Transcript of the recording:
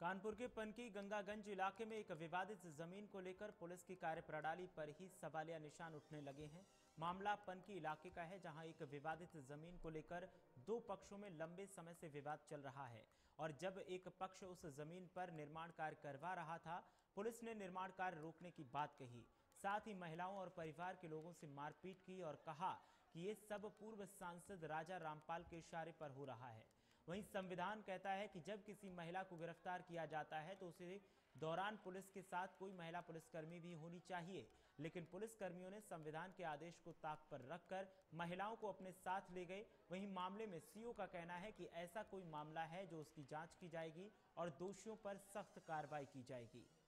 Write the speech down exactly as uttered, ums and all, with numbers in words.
कानपुर के पनकी गंगागंज इलाके में एक विवादित जमीन को लेकर पुलिस की कार्यप्रणाली पर ही सवालिया निशान उठने लगे हैं। मामला पनकी इलाके का है, जहां एक विवादित जमीन को लेकर दो पक्षों में लंबे समय से विवाद चल रहा है और जब एक पक्ष उस जमीन पर निर्माण कार्य करवा रहा था, पुलिस ने निर्माण कार्य रोकने की बात कही। साथ ही महिलाओं और परिवार के लोगों से मारपीट की और कहा कि ये सब पूर्व सांसद राजा रामपाल के इशारे पर हो रहा है। वहीं संविधान कहता है कि जब किसी महिला को गिरफ्तार किया जाता है तो उसी दौरान पुलिस के साथ कोई महिला पुलिसकर्मी भी होनी चाहिए, लेकिन पुलिसकर्मियों ने संविधान के आदेश को ताक पर रखकर महिलाओं को अपने साथ ले गए। वहीं मामले में सीओ का कहना है कि ऐसा कोई मामला है जो उसकी जांच की जाएगी और दोषियों पर सख्त कार्रवाई की जाएगी।